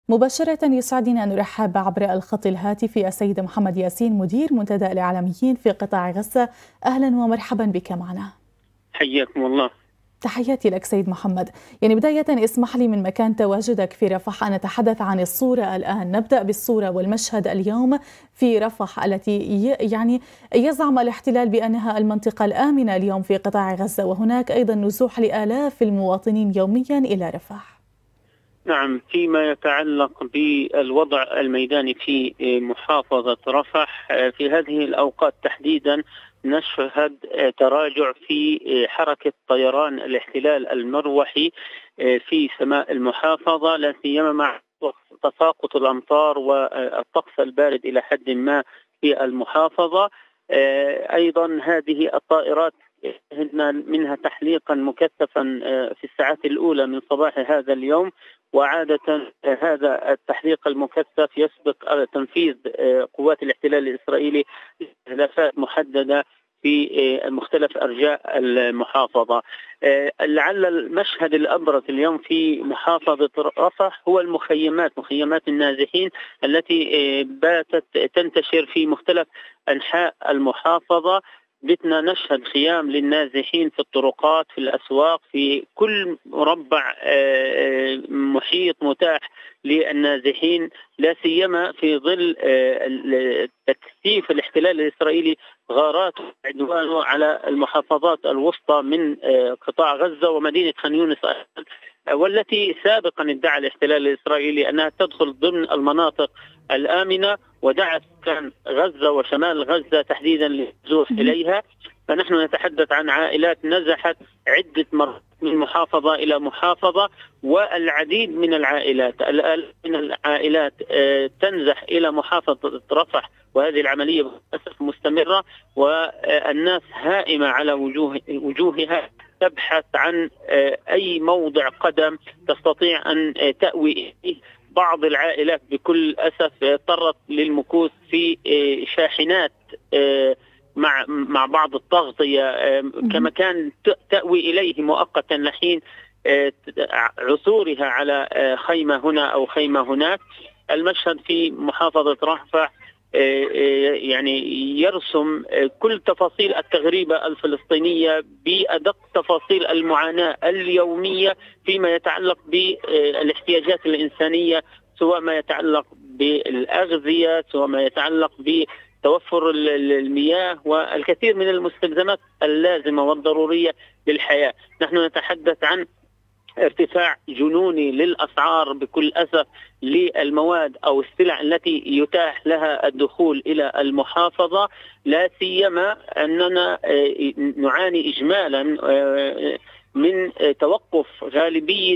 مباشرة يسعدنا أن نرحب عبر الخط الهاتفي السيد محمد ياسين مدير منتدى الإعلاميين في قطاع غزة. أهلا ومرحبا بك معنا. حياكم الله. تحياتي لك سيد محمد. بداية اسمح لي من مكان تواجدك في رفح أن نتحدث عن الصورة الآن. نبدأ بالصورة والمشهد اليوم في رفح التي يزعم الاحتلال بأنها المنطقة الآمنة اليوم في قطاع غزة، وهناك أيضا نزوح لآلاف المواطنين يوميا إلى رفح. نعم، فيما يتعلق بالوضع الميداني في محافظة رفح في هذه الأوقات تحديدا نشهد تراجع في حركة طيران الاحتلال المروحي في سماء المحافظة، لا سيما مع تساقط الأمطار والطقس البارد إلى حد ما في المحافظة. أيضا هذه الطائرات شهدنا منها تحليقا مكثفا في الساعات الأولى من صباح هذا اليوم، وعادة هذا التحليق المكثف يسبق تنفيذ قوات الاحتلال الإسرائيلي استهدافات محددة في مختلف أرجاء المحافظة. لعل المشهد الأبرز اليوم في محافظة رفح هو مخيمات النازحين التي باتت تنتشر في مختلف أنحاء المحافظة. بتنا نشهد خيام للنازحين في الطرقات، في الأسواق، في كل مربع محيط متاح للنازحين، لا سيما في ظل تكثيف الاحتلال الإسرائيلي غاراته وعدوانه على المحافظات الوسطى من قطاع غزة ومدينة خان يونس، والتي سابقا ادعى الاحتلال الإسرائيلي أنها تدخل ضمن المناطق الآمنة، ودعت سكان غزة وشمال غزة تحديدا للنزوح إليها. فنحن نتحدث عن عائلات نزحت عدة مرات من محافظة إلى محافظة، والعديد من العائلات تنزح إلى محافظة رفح، وهذه العملية للأسف مستمرة، والناس هائمة على وجوهها تبحث عن أي موضع قدم تستطيع أن تأوي إليه. بعض العائلات بكل أسف اضطرت للمكوث في شاحنات مع بعض التغطية كمكان تأوي إليه مؤقتا لحين عثورها على خيمة هنا أو خيمة هناك. المشهد في محافظة رفح يرسم كل تفاصيل التغريبة الفلسطينية بأدق تفاصيل المعاناة اليومية فيما يتعلق بالاحتياجات الإنسانية، سواء ما يتعلق بالأغذية، سواء ما يتعلق بتوفر المياه والكثير من المستلزمات اللازمة والضرورية للحياة. نحن نتحدث عن ارتفاع جنوني للأسعار بكل أسف للمواد أو السلع التي يتاح لها الدخول إلى المحافظة، لا سيما أننا نعاني إجمالا من توقف غالبية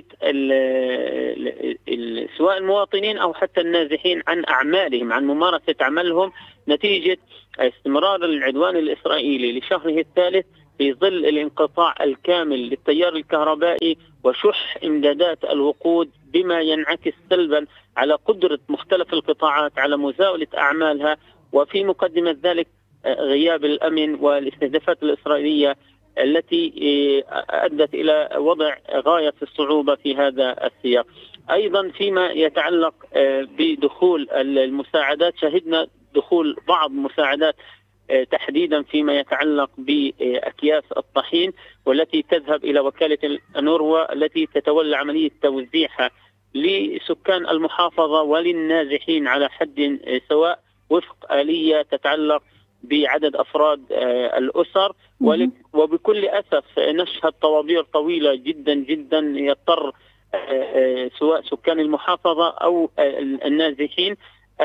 سواء المواطنين أو حتى النازحين عن أعمالهم، عن ممارسة عملهم، نتيجة استمرار العدوان الإسرائيلي لشهره الثالث في ظل الانقطاع الكامل للتيار الكهربائي وشح إمدادات الوقود، بما ينعكس سلبا على قدرة مختلف القطاعات على مزاولة أعمالها، وفي مقدمة ذلك غياب الأمن والاستهدافات الإسرائيلية التي أدت إلى وضع غاية في الصعوبة في هذا السياق. أيضا فيما يتعلق بدخول المساعدات، شهدنا دخول بعض مساعدات تحديدا فيما يتعلق بأكياس الطحين، والتي تذهب إلى وكالة الأنوروا التي تتولى عملية توزيعها لسكان المحافظة وللنازحين على حد سواء وفق آلية تتعلق بعدد أفراد الأسر. وبكل أسف نشهد طوابير طويلة جدا جدا يضطر سواء سكان المحافظة أو النازحين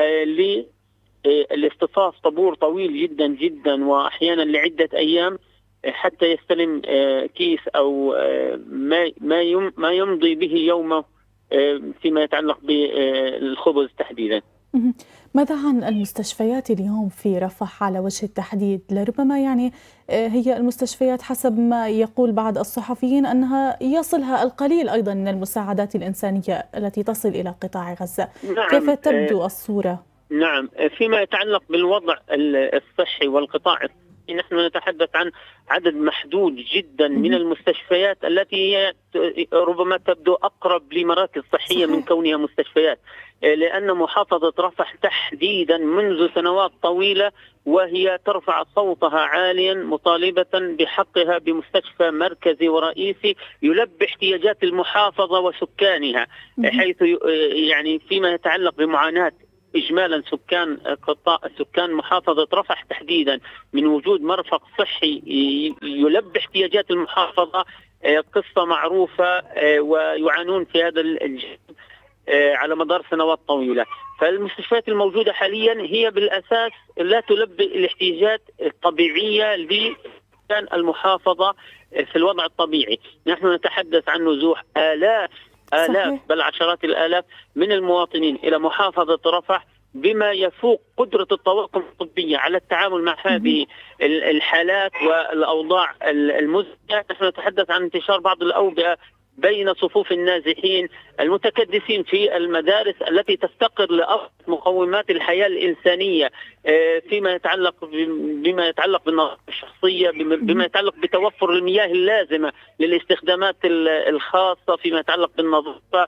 لاصطفاف طابور طويل جدا جدا، وأحيانا لعدة أيام، حتى يستلم كيس أو ما يمضي به يومه فيما يتعلق بالخبز تحديدا. ماذا عن المستشفيات اليوم في رفح على وجه التحديد؟ لربما هي المستشفيات حسب ما يقول بعض الصحفيين أنها يصلها القليل أيضا من المساعدات الإنسانية التي تصل إلى قطاع غزة. نعم، كيف تبدو الصورة؟ نعم، فيما يتعلق بالوضع الصحي والقطاع نحن نتحدث عن عدد محدود جدا من المستشفيات التي هي ربما تبدو أقرب لمراكز صحية من كونها مستشفيات، لأن محافظة رفح تحديدا منذ سنوات طويلة وهي ترفع صوتها عاليا مطالبة بحقها بمستشفى مركزي ورئيسي يلبي احتياجات المحافظة وسكانها، حيث يعني فيما يتعلق بمعاناة إجمالا سكان محافظة رفح تحديدا من وجود مرفق صحي يلبي احتياجات المحافظة قصة معروفة، ويعانون في هذا الجانب على مدار سنوات طويلة. فالمستشفيات الموجودة حاليا هي بالأساس لا تلبي الاحتياجات الطبيعية لسكان المحافظة في الوضع الطبيعي. نحن نتحدث عن نزوح آلاف بل عشرات الآلاف من المواطنين إلى محافظة رفح بما يفوق قدرة الطواقم الطبية على التعامل مع هذه الحالات والأوضاع المزعجة. نحن نتحدث عن انتشار بعض الأوبئة بين صفوف النازحين المتكدسين في المدارس التي تفتقر لأبسط مقومات الحياة الإنسانية، بما يتعلق بالنظافة الشخصية، بما يتعلق بتوفر المياه اللازمة للاستخدامات الخاصة، فيما يتعلق بالنظافة.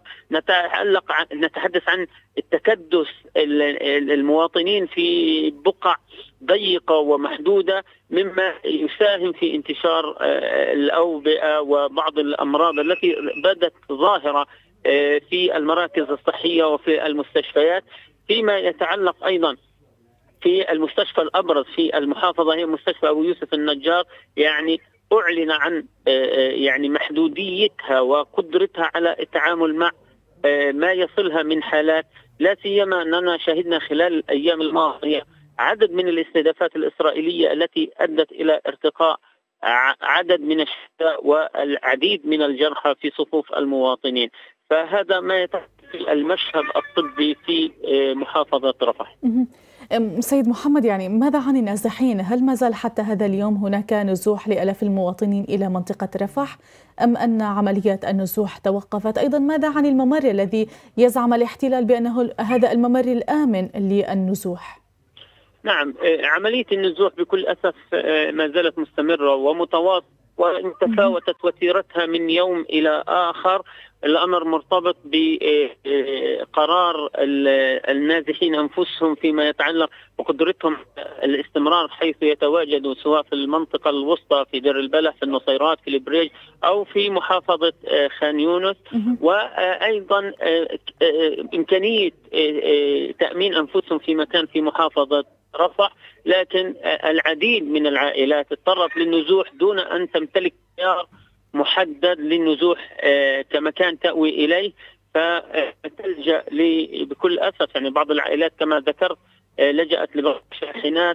نتحدث عن التكدس المواطنين في بقع ضيقة ومحدودة مما يساهم في انتشار الأوبئة وبعض الأمراض التي بدت ظاهرة في المراكز الصحية وفي المستشفيات. فيما يتعلق أيضا في المستشفى الأبرز في المحافظة هي مستشفى أبو يوسف النجار، يعني أعلن عن يعني محدوديتها وقدرتها على التعامل مع ما يصلها من حالات، لا سيما أننا شهدنا خلال الأيام الماضية عدد من الاستهدافات الإسرائيلية التي أدت إلى ارتقاء عدد من الشهداء والعديد من الجرحى في صفوف المواطنين. فهذا ما يتحدث المشهد الطبي في محافظة رفح. سيد محمد، يعني ماذا عن النازحين؟ هل ما زال حتى هذا اليوم هناك نزوح لآلاف المواطنين إلى منطقة رفح أم أن عمليات النزوح توقفت؟ أيضا ماذا عن الممر الذي يزعم الاحتلال بأنه هذا الممر الآمن للنزوح؟ نعم، عملية النزوح بكل أسف ما زالت مستمرة ومتواصلة وإن تفاوتت وتيرتها من يوم إلى آخر. الأمر مرتبط بقرار النازحين أنفسهم فيما يتعلق بقدرتهم الاستمرار حيث يتواجدوا، سواء في المنطقة الوسطى في دير البلح، في النصيرات، في البريج، أو في محافظة خان يونس، وأيضا إمكانية تأمين أنفسهم في مكان في محافظة رفح. لكن العديد من العائلات اضطرت للنزوح دون أن تمتلك خيار محدد للنزوح كمكان تأوي إليه، فتلجأ بكل أسف يعني بعض العائلات كما ذكرت لجأت لبعض الشاحنات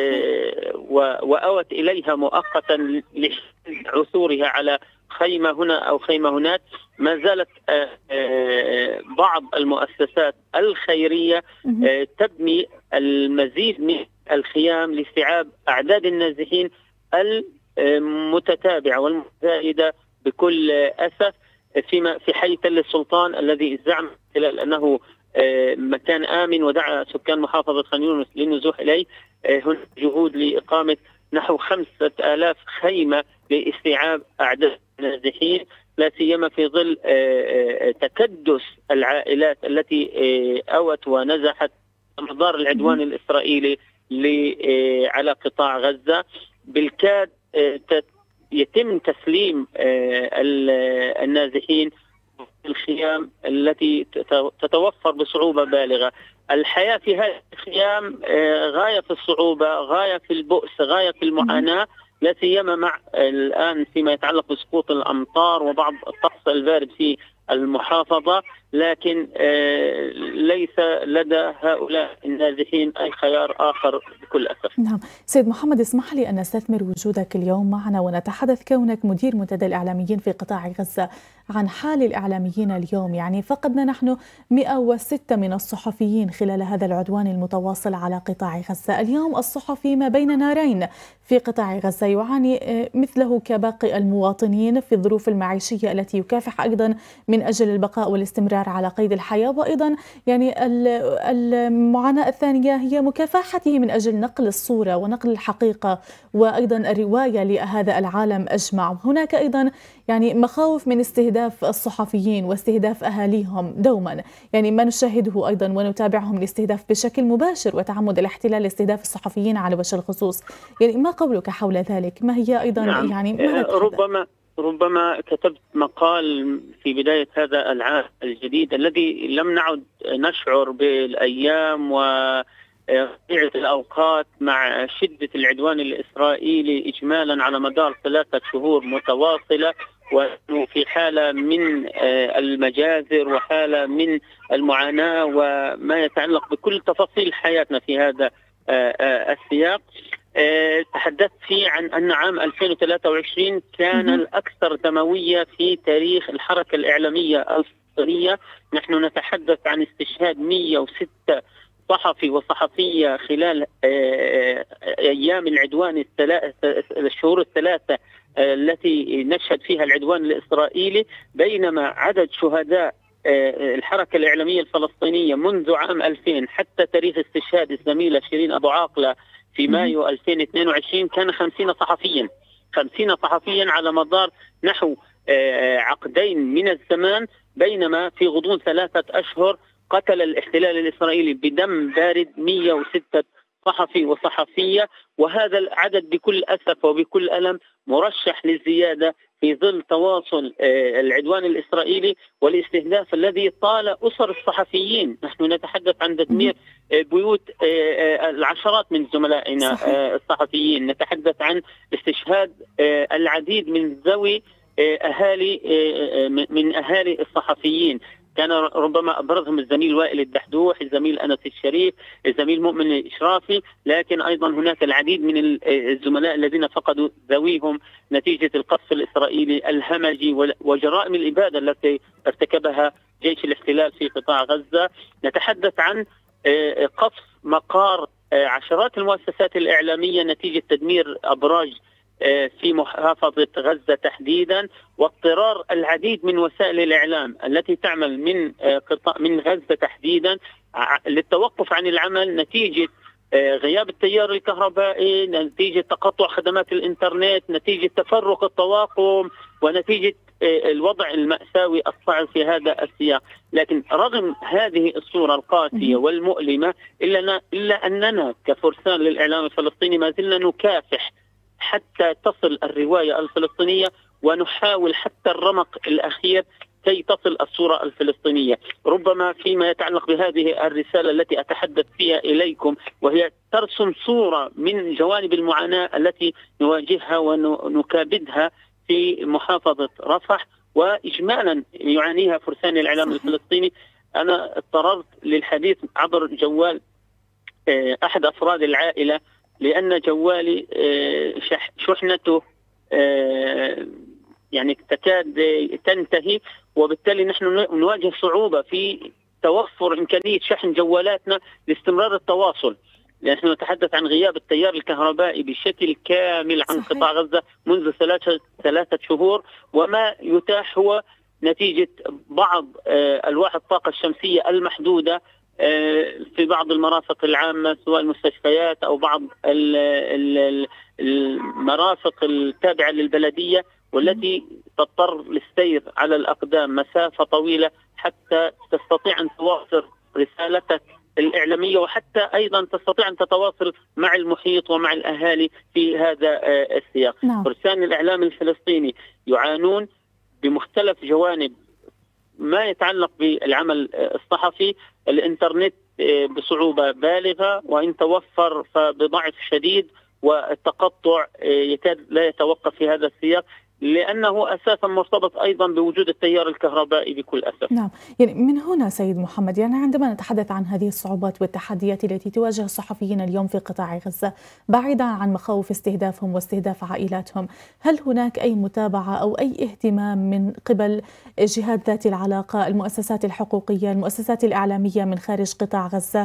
وأوت إليها مؤقتا لعثورها على خيمة هنا أو خيمة هناك. ما زالت بعض المؤسسات الخيرية تبني المزيد من الخيام لاستيعاب أعداد النازحين المتتابعة والمتزايدة بكل أسف في حي تل السلطان الذي زعم أنه مكان آمن ودعا سكان محافظة خان يونس للنزوح إليه. هناك جهود لإقامة نحو 5000 خيمة لاستيعاب أعداد النازحين، لا سيما في ظل تكدس العائلات التي أوت ونزحت مدار العدوان الإسرائيلي على قطاع غزة. بالكاد يتم تسليم النازحين الخيام التي تتوفر بصعوبة بالغة. الحياة في هذه الخيام غاية في الصعوبة، غاية في البؤس، غاية في المعاناة، لا سيما مع الآن فيما يتعلق بسقوط الأمطار وبعض الطقس البارد في المحافظة. لكن ليس لدى هؤلاء النازحين أي خيار آخر بكل أسف. نعم سيد محمد، اسمح لي أن نستثمر وجودك اليوم معنا ونتحدث كونك مدير منتدى الإعلاميين في قطاع غزة عن حال الإعلاميين اليوم. يعني فقدنا نحن 106 من الصحفيين خلال هذا العدوان المتواصل على قطاع غزة. اليوم الصحفي ما بين نارين في قطاع غزة، يعاني مثله كباقي المواطنين في الظروف المعيشية التي يكافح أيضا من أجل البقاء والاستمرار الاستمرار على قيد الحياة، وأيضا يعني المعاناة الثانية هي مكافحته من أجل نقل الصورة ونقل الحقيقة وأيضا الرواية لهذا العالم أجمع. هناك أيضا يعني مخاوف من استهداف الصحفيين واستهداف أهاليهم دوما، يعني ما نشاهده أيضا ونتابعهم الاستهداف بشكل مباشر وتعمد الاحتلال لاستهداف الصحفيين على وجه الخصوص. يعني ما قولك حول ذلك؟ ما هي أيضا نعم. يعني ماذا ربما كتبت مقال في بداية هذا العام الجديد الذي لم نعد نشعر بالأيام وطبيعة الأوقات مع شدة العدوان الإسرائيلي إجمالا على مدار 3 شهور متواصلة، وفي حالة من المجازر وحالة من المعاناة وما يتعلق بكل تفاصيل حياتنا في هذا السياق. تحدثت فيه عن أن عام 2023 كان الأكثر دموية في تاريخ الحركة الإعلامية الفلسطينية. نحن نتحدث عن استشهاد 106 صحفي وصحفية خلال أيام العدوان الشهور الثلاثة التي نشهد فيها العدوان الإسرائيلي، بينما عدد شهداء الحركة الإعلامية الفلسطينية منذ عام 2000 حتى تاريخ استشهاد الزميلة شيرين أبو عاقلة في مايو 2022 كان 50 صحفيا. 50 صحفيا على مدار نحو عقدين من الزمان، بينما في غضون 3 أشهر قتل الاحتلال الإسرائيلي بدم بارد 106 صحفي وصحفية. وهذا العدد بكل أسف وبكل ألم مرشح للزيادة في ظل تواصل العدوان الإسرائيلي والاستهداف الذي طال أسر الصحفيين. نحن نتحدث عن تدمير بيوت العشرات من زملائنا الصحفيين، نتحدث عن استشهاد العديد من ذوي أهالي من أهالي الصحفيين، كان ربما أبرزهم الزميل وائل الدحدوح، الزميل أنس الشريف، الزميل مؤمن الإشرافي، لكن أيضا هناك العديد من الزملاء الذين فقدوا ذويهم نتيجة القصف الإسرائيلي الهمجي وجرائم الإبادة التي ارتكبها جيش الاحتلال في قطاع غزة. نتحدث عن قصف مقار عشرات المؤسسات الإعلامية نتيجة تدمير أبراج في محافظة غزة تحديدا، واضطرار العديد من وسائل الإعلام التي تعمل من غزة تحديدا للتوقف عن العمل نتيجة غياب التيار الكهربائي، نتيجة تقطع خدمات الإنترنت، نتيجة تفرق الطواقم، ونتيجة الوضع المأساوي الصعب في هذا السياق. لكن رغم هذه الصورة القاسية والمؤلمة إلا أننا كفرسان للإعلام الفلسطيني ما زلنا نكافح حتى تصل الرواية الفلسطينية، ونحاول حتى الرمق الأخير كي تصل الصورة الفلسطينية. ربما فيما يتعلق بهذه الرسالة التي أتحدث فيها إليكم، وهي ترسم صورة من جوانب المعاناة التي نواجهها ونكابدها في محافظة رفح وإجمالا يعانيها فرسان الإعلام الفلسطيني. أنا اضطررت للحديث عبر جوال أحد أفراد العائلة لأن جوالي شحنته يعني تكاد تنتهي، وبالتالي نحن نواجه صعوبة في توفر إمكانية شحن جوالاتنا لاستمرار التواصل. نحن نتحدث عن غياب التيار الكهربائي بشكل كامل عن قطاع غزة منذ 3 شهور، وما يتاح هو نتيجة بعض ألواح الطاقة الشمسية المحدودة في بعض المرافق العامة سواء المستشفيات أو بعض المرافق التابعة للبلدية، والتي تضطر للسير على الأقدام مسافة طويلة حتى تستطيع أن تواصل رسالتك الإعلامية، وحتى أيضا تستطيع أن تتواصل مع المحيط ومع الأهالي في هذا السياق. فرسان الإعلام الفلسطيني يعانون بمختلف جوانب ما يتعلق بالعمل الصحفي. الإنترنت بصعوبة بالغة، وإن توفر فبضعف شديد، والتقطع يكاد لا يتوقف في هذا السياق لأنه أساسا مرتبط أيضا بوجود التيار الكهربائي بكل أسف. نعم، يعني من هنا سيد محمد، يعني عندما نتحدث عن هذه الصعوبات والتحديات التي تواجه الصحفيين اليوم في قطاع غزة بعيدا عن مخاوف استهدافهم واستهداف عائلاتهم، هل هناك أي متابعة أو أي اهتمام من قبل جهات ذات العلاقة، المؤسسات الحقوقية، المؤسسات الإعلامية من خارج قطاع غزة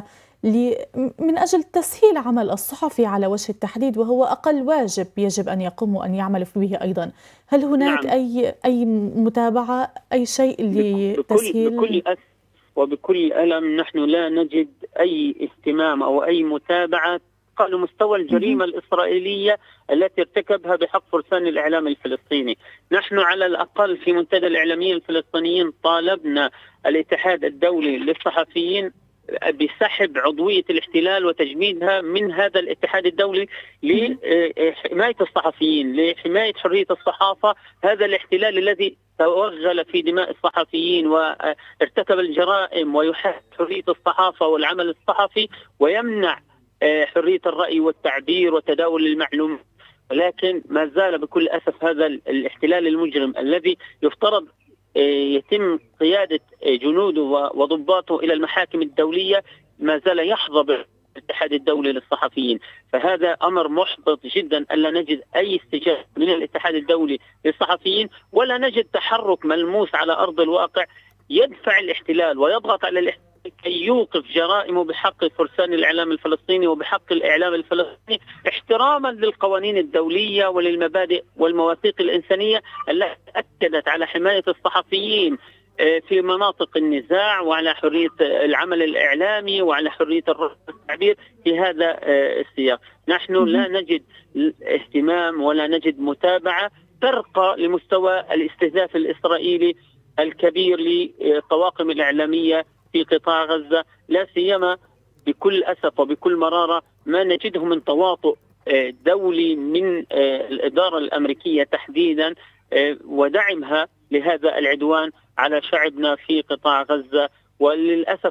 من أجل تسهيل عمل الصحفي على وجه التحديد، وهو أقل واجب يجب أن يقوموا أن يعملوا به أيضا. هل هناك نعم. أي متابعة، أي شيء لتسهيل؟ بكل أسف وبكل ألم نحن لا نجد أي اهتمام أو أي متابعة على مستوى الجريمة الإسرائيلية التي ارتكبها بحق فرسان الإعلام الفلسطيني. نحن على الأقل في منتدى الإعلاميين الفلسطينيين طالبنا الاتحاد الدولي للصحفيين بسحب عضوية الاحتلال وتجميدها من هذا الاتحاد الدولي لحماية الصحفيين، لحماية حرية الصحافة. هذا الاحتلال الذي توغل في دماء الصحفيين وارتكب الجرائم ويحارب حرية الصحافة والعمل الصحفي ويمنع حرية الرأي والتعبير وتداول المعلومات، ولكن ما زال بكل أسف هذا الاحتلال المجرم الذي يفترض يتم قيادة جنوده وضباطه إلى المحاكم الدولية ما زال يحظى بالاتحاد الدولي للصحفيين. فهذا أمر محبط جدا ألا نجد أي استجابة من الاتحاد الدولي للصحفيين، ولا نجد تحرك ملموس على أرض الواقع يدفع الاحتلال ويضغط على الاحتلال كي يوقف جرائمه بحق فرسان الإعلام الفلسطيني وبحق الإعلام الفلسطيني، احتراما للقوانين الدولية وللمبادئ والمواثيق الإنسانية التي أكدت على حماية الصحفيين في مناطق النزاع، وعلى حرية العمل الإعلامي، وعلى حرية التعبير في هذا السياق. نحن لا نجد اهتمام ولا نجد متابعة ترقى لمستوى الاستهداف الإسرائيلي الكبير للطواقم الإعلامية في قطاع غزة، لا سيما بكل أسف وبكل مرارة ما نجده من تواطؤ دولي من الإدارة الأمريكية تحديدا ودعمها لهذا العدوان على شعبنا في قطاع غزة. وللأسف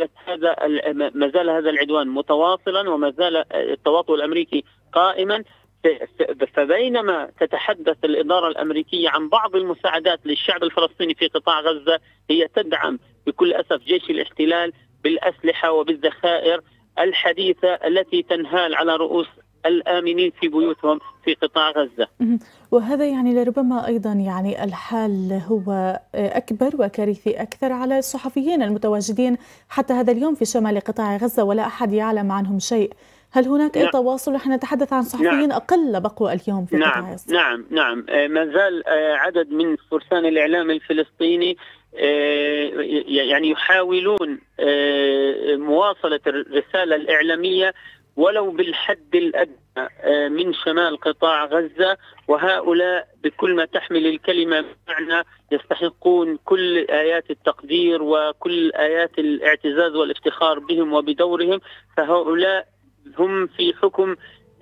ما زال هذا العدوان متواصلا وما زال التواطؤ الأمريكي قائما. فبينما تتحدث الإدارة الأمريكية عن بعض المساعدات للشعب الفلسطيني في قطاع غزة، هي تدعم بكل أسف جيش الاحتلال بالأسلحة وبالذخائر الحديثة التي تنهال على رؤوس الآمنين في بيوتهم في قطاع غزة. وهذا يعني لربما أيضا يعني الحال هو أكبر وكارثي أكثر على الصحفيين المتواجدين حتى هذا اليوم في شمال قطاع غزة ولا أحد يعلم عنهم شيء. هل هناك أي تواصل؟ نحن نتحدث عن صحفيين أقل بقوا اليوم في قطاع غزة. نعم ما زال عدد من فرسان الإعلام الفلسطيني يعني يحاولون مواصلة الرسالة الإعلامية ولو بالحد الأدنى من شمال قطاع غزة، وهؤلاء بكل ما تحمل الكلمة معنى يستحقون كل آيات التقدير وكل آيات الاعتزاز والافتخار بهم وبدورهم. فهؤلاء هم في حكم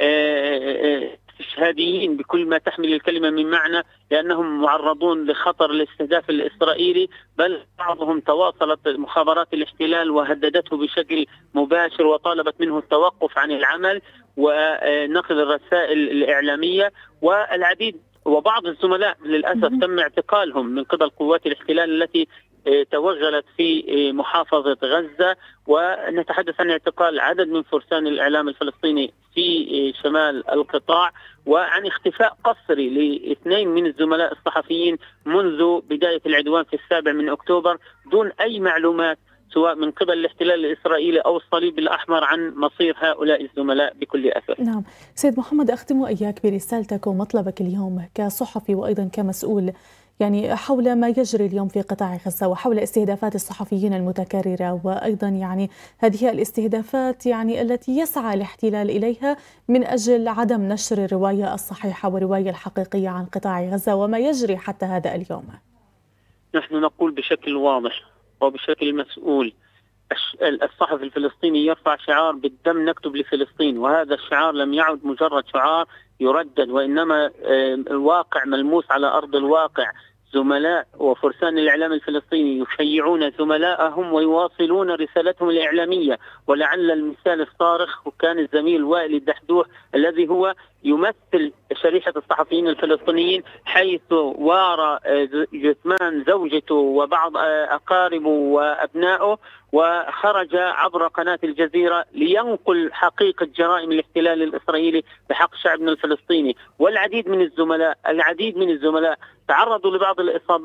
استشهاديين بكل ما تحمل الكلمة من معنى، لأنهم معرضون لخطر الاستهداف الإسرائيلي، بل بعضهم تواصلت مخابرات الاحتلال وهددته بشكل مباشر وطالبت منه التوقف عن العمل ونقل الرسائل الإعلامية. والعديد وبعض الزملاء للأسف تم اعتقالهم من قبل قوات الاحتلال التي توغلت في محافظة غزة. ونتحدث عن اعتقال عدد من فرسان الإعلام الفلسطيني في شمال القطاع، وعن اختفاء قسري لاثنين من الزملاء الصحفيين منذ بداية العدوان في 7 أكتوبر دون أي معلومات سواء من قبل الاحتلال الإسرائيلي أو الصليب الأحمر عن مصير هؤلاء الزملاء بكل أسف. نعم سيد محمد، أختم إياك برسالتك ومطلبك اليوم كصحفي وأيضا كمسؤول يعني حول ما يجري اليوم في قطاع غزة وحول استهدافات الصحفيين المتكررة، وأيضا يعني هذه الاستهدافات يعني التي يسعى الاحتلال إليها من أجل عدم نشر الرواية الصحيحة والرواية الحقيقية عن قطاع غزة وما يجري حتى هذا اليوم. نحن نقول بشكل واضح وبشكل مسؤول: الصحفي الفلسطيني يرفع شعار بالدم نكتب لفلسطين، وهذا الشعار لم يعد مجرد شعار يردد، وإنما الواقع ملموس على أرض الواقع. زملاء وفرسان الإعلام الفلسطيني يشيعون زملائهم ويواصلون رسالتهم الإعلامية. ولعل المثال الصارخ كان الزميل وائل الدحدوح الذي هو يمثل شريحة الصحفيين الفلسطينيين، حيث وارى جثمان زوجته وبعض أقاربه وأبنائه وخرج عبر قناة الجزيرة لينقل حقيقة جرائم الاحتلال الإسرائيلي بحق شعبنا الفلسطيني. والعديد من الزملاء تعرضوا لبعض الإصابات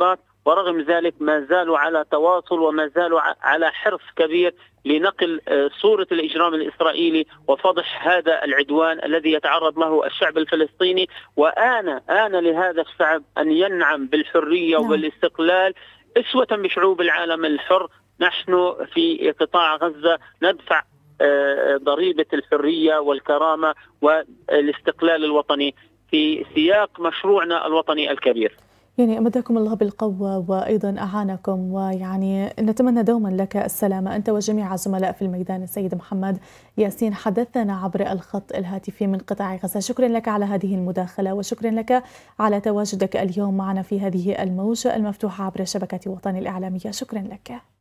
ورغم ذلك ما زالوا على تواصل وما زالوا على حرص كبير لنقل صورة الإجرام الإسرائيلي وفضح هذا العدوان الذي يتعرض له الشعب الفلسطيني. آن لهذا الشعب أن ينعم بالحرية والاستقلال أسوة بشعوب العالم الحر. نحن في قطاع غزة ندفع ضريبة الحرية والكرامة والاستقلال الوطني في سياق مشروعنا الوطني الكبير. يعني أمدكم الله بالقوة وأيضا أعانكم، ويعني نتمنى دوما لك السلامة أنت وجميع الزملاء في الميدان. السيد محمد ياسين حدثنا عبر الخط الهاتفي من قطاع غزة. شكرا لك على هذه المداخلة، وشكرا لك على تواجدك اليوم معنا في هذه الموجة المفتوحة عبر شبكة وطن الإعلامية. شكرا لك.